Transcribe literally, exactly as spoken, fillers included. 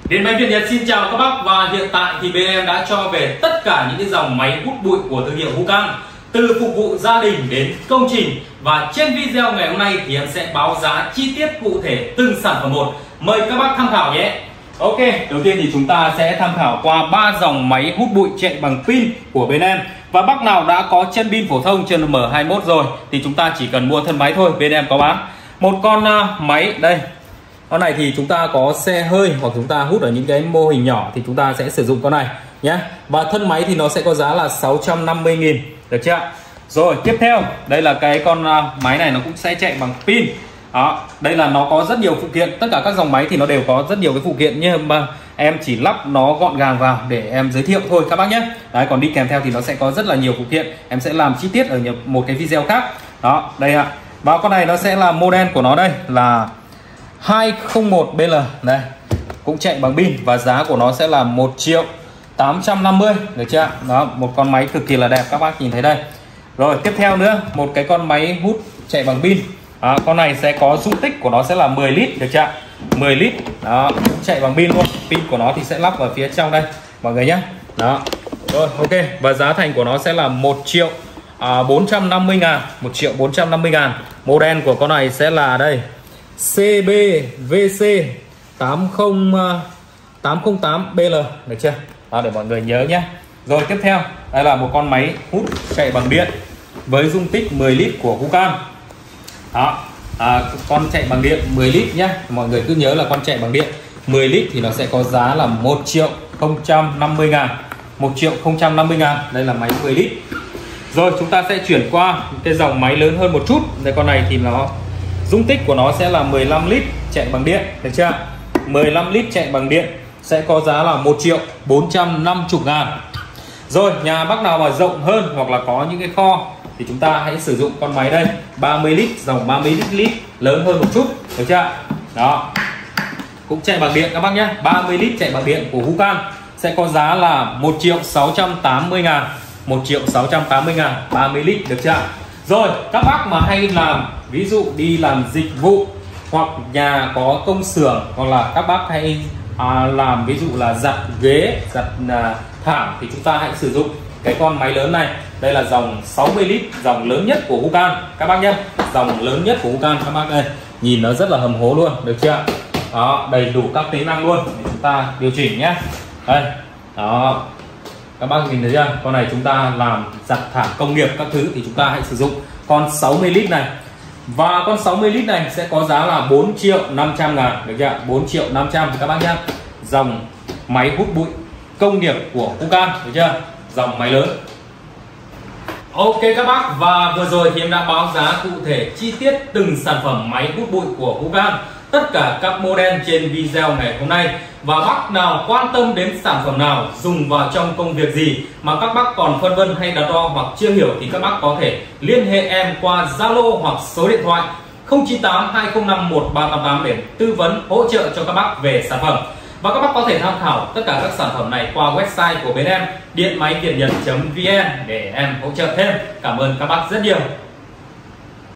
Điện máy Việt Nhật xin chào các bác, và hiện tại thì bên em đã cho về tất cả những cái dòng máy hút bụi của thương hiệu Hucan, từ phục vụ gia đình đến công trình. Và trên video ngày hôm nay thì em sẽ báo giá chi tiết cụ thể từng sản phẩm một. Mời các bác tham khảo nhé. Ok, đầu tiên thì chúng ta sẽ tham khảo qua ba dòng máy hút bụi chạy bằng pin của bên em. Và bác nào đã có chân pin phổ thông chân M hai mươi mốt rồi thì chúng ta chỉ cần mua thân máy thôi, bên em có bán. Một con máy đây. Con này thì chúng ta có xe hơi hoặc chúng ta hút ở những cái mô hình nhỏ thì chúng ta sẽ sử dụng con này nhé. Và thân máy thì nó sẽ có giá là sáu trăm năm mươi nghìn, được chưa? Rồi tiếp theo, đây là cái con máy này nó cũng sẽ chạy bằng pin. Đó, đây là nó có rất nhiều phụ kiện, tất cả các dòng máy thì nó đều có rất nhiều cái phụ kiện, nhưng mà em chỉ lắp nó gọn gàng vào để em giới thiệu thôi các bác nhé. Đấy, còn đi kèm theo thì nó sẽ có rất là nhiều phụ kiện, em sẽ làm chi tiết ở một cái video khác. Đó, đây ạ. Và con này nó sẽ là model của nó đây là hai không một B L đây, cũng chạy bằng pin và giá của nó sẽ là một triệu tám trăm năm mươi, được chưa? Đó, một con máy cực kỳ là đẹp, các bác nhìn thấy đây. Rồi tiếp theo nữa, một cái con máy hút chạy bằng pin. Đó, con này sẽ có dung tích của nó sẽ là mười lít, được chưa? mười lít. Đó, cũng chạy bằng pin luôn. Pin của nó thì sẽ lắp ở phía trong đây mọi người nhé. Đó. Rồi ok, và giá thành của nó sẽ là một triệu bốn trăm năm mươi ngàn, một triệu bốn trăm năm mươi ngàn. Model của con này sẽ là đây C B V C tám không tám B L, được chưa? Đó, để mọi người nhớ nhé. Rồi tiếp theo, đây là một con máy hút chạy bằng điện với dung tích mười lít của Hucan. Đó, à, con chạy bằng điện mười lít nhé. Mọi người cứ nhớ là con chạy bằng điện mười lít thì nó sẽ có giá là một triệu không trăm năm mươi ngàn, một triệu không trăm năm mươi ngàn. Đây là máy mười lít. Rồi chúng ta sẽ chuyển qua cái dòng máy lớn hơn một chút. Đây, con này thì nó dung tích của nó sẽ là mười lăm lít chạy bằng điện, được chưa? mười lăm lít chạy bằng điện sẽ có giá là một triệu bốn trăm năm mươi ngàn. Rồi, nhà bác nào mà rộng hơn hoặc là có những cái kho thì chúng ta hãy sử dụng con máy đây, ba mươi lít, dòng ba mươi lít, lớn hơn một chút, được chưa? Đó, cũng chạy bằng điện các bác nhé. Ba mươi lít chạy bằng điện của Hucan sẽ có giá là một triệu sáu trăm tám mươi ngàn, một triệu sáu trăm tám mươi ngàn, ba mươi lít, được chưa? Rồi, các bác mà hay làm, ví dụ đi làm dịch vụ hoặc nhà có công xưởng, hoặc là các bác hay à, làm ví dụ là giặt ghế, giặt à, thảm thì chúng ta hãy sử dụng cái con máy lớn này. Đây là dòng sáu mươi lít, dòng lớn nhất của Hucan các bác nhé. Dòng lớn nhất của Hucan các bác đây, nhìn nó rất là hầm hố luôn, được chưa? Đó, đầy đủ các tính năng luôn để chúng ta điều chỉnh nhé. Đây, đó, các bác nhìn thấy chưa? Con này chúng ta làm giặt thảm công nghiệp các thứ thì chúng ta hãy sử dụng con sáu mươi lít này. Và con sáu mươi lít này sẽ có giá là bốn triệu năm trăm ngàn, được chưa? bốn triệu năm trăm các bác nhé. Dòng máy hút bụi công nghiệp của Hucan, được chưa? Dòng máy lớn. Ok các bác, và vừa rồi thì em đã báo giá cụ thể chi tiết từng sản phẩm máy hút bụi của Hucan, tất cả các model trên video ngày hôm nay. Và bác nào quan tâm đến sản phẩm nào, dùng vào trong công việc gì mà các bác còn phân vân hay đắn đo hoặc chưa hiểu thì các bác có thể liên hệ em qua Zalo hoặc số điện thoại không chín tám hai không năm một ba tám tám để tư vấn hỗ trợ cho các bác về sản phẩm. Và các bác có thể tham khảo tất cả các sản phẩm này qua website của bên em điện máy việt nhật chấm vn để em hỗ trợ thêm. Cảm ơn các bác rất nhiều.